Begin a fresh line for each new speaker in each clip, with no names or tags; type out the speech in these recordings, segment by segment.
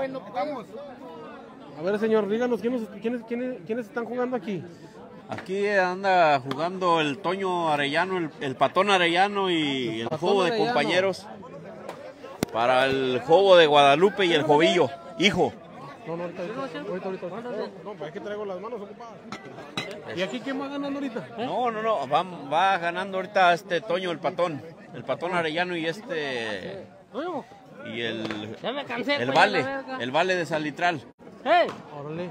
A ver, señor, díganos, ¿quiénes están jugando aquí?
Aquí anda jugando el Toño Arellano, el Patón Arellano y el Jobo de compañeros para el Jobo de Guadalupe y el Jovillo, hijo.
No, ahorita. No, pues es que traigo las manos ocupadas. ¿Y aquí quién va ganando ahorita?
No, va ganando ahorita este Toño, el Patón Arellano y y el Vale de Salitral.
Órale.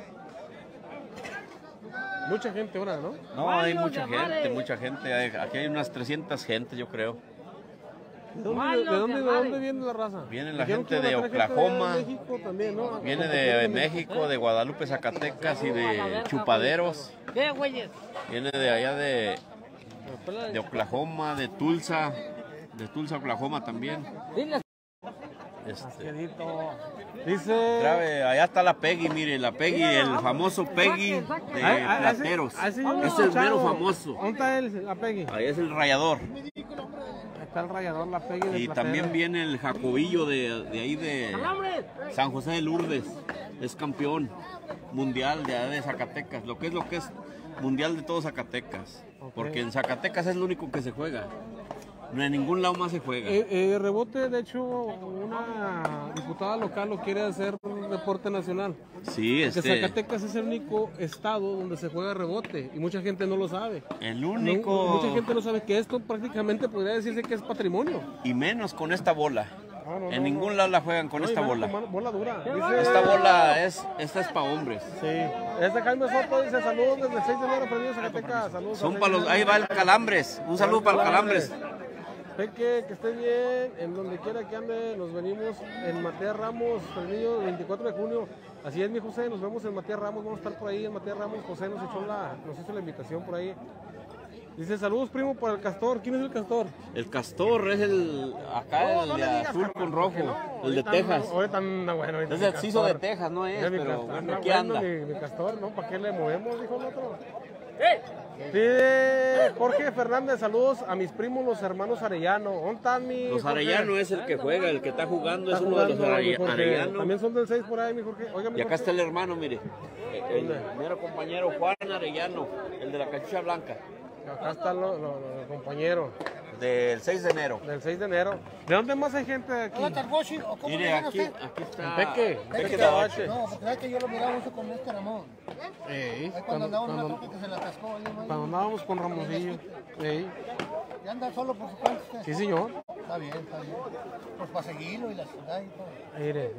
Mucha gente ahora, ¿no?
No, hay mucha gente. Aquí hay unas 300 gente, yo creo.
¿De dónde viene la raza?
Viene la gente de Oklahoma,
de México también, ¿no?
viene de México, de Guadalupe, Zacatecas y de Chupaderos. Viene de allá de Oklahoma, de Tulsa, Oklahoma también.
Dice...
Allá está la Peggy, mire, la Peggy, el famoso Peggy de Plateros. Es el mero famoso.
¿Dónde está la Peggy?
Ahí es el rayador.
Ahí está el rayador, la Peggy de
Y
Plateros.
también viene el Jacobillo de ahí de San José de Lourdes. Es campeón mundial de allá de Zacatecas. Lo que es mundial de todo Zacatecas. Porque en Zacatecas es lo único que se juega. En ningún lado más se juega.
Rebote, de hecho, una diputada local lo quiere hacer un deporte nacional.
Sí,
Porque Zacatecas es el único estado donde se juega rebote y mucha gente no lo sabe.
El único.
Mucha gente no sabe que esto prácticamente podría decirse que es patrimonio.
Y menos con esta bola. En ningún lado la juegan con esta bola.
Bola dura.
Esta bola esta es para hombres.
Sí. Este Jaime Soto dice saludos desde el 6 de enero, aprendido Zacatecas. Saludos.
Son para los, ahí va el Calambres. Un saludo para el Calambres.
Peque, que esté bien, en donde quiera que ande, nos venimos en Matías Ramos, el niño 24 de junio. Así es, mi José, nos vemos en Matías Ramos, vamos a estar por ahí en Matías Ramos. José nos hizo la invitación por ahí. Dice, saludos primo para el Castor. ¿Quién es el Castor?
El Castor es el de azul con rojo, el de Texas. Es el Ciso de Texas, no es, pero bueno, aquí anda.
Mi Castor, ¿no? ¿Para qué le movemos? Dijo el otro. Jorge Fernández, saludos a mis primos, los hermanos Arellano. ¿Dónde están mis?
Los Arellano es el que juega, el que está jugando es uno de los Arellano.
También son del 6 por ahí, mi Jorge. Oiga, mi
y acá
Jorge.
está el hermano, mire. El mero compañero Juan Arellano, el de la cachucha blanca.
Acá está el compañero.
Del 6 de enero.
Del 6 de enero. ¿De dónde más hay gente aquí?
Mire, aquí está.
Peque de Abache.
No, porque es que yo lo miraba mucho con este Ramón. Cuando andábamos en una troca que se le atascó.
Cuando andábamos con Ramosillo.
¿Y anda solo por su cuenta usted?
Sí, señor.
Está bien. Pues para seguirlo y la ciudad y todo.
Mire,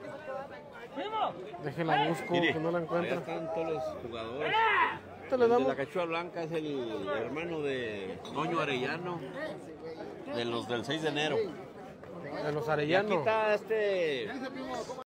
déjela busco,
Mire,
que no la encuentro.
Están todos los jugadores.
Le
El de
damos.
la cachucha blanca es el hermano de Toño Arellano, de los del 6 de enero.
De los
Y aquí
Arellano.
está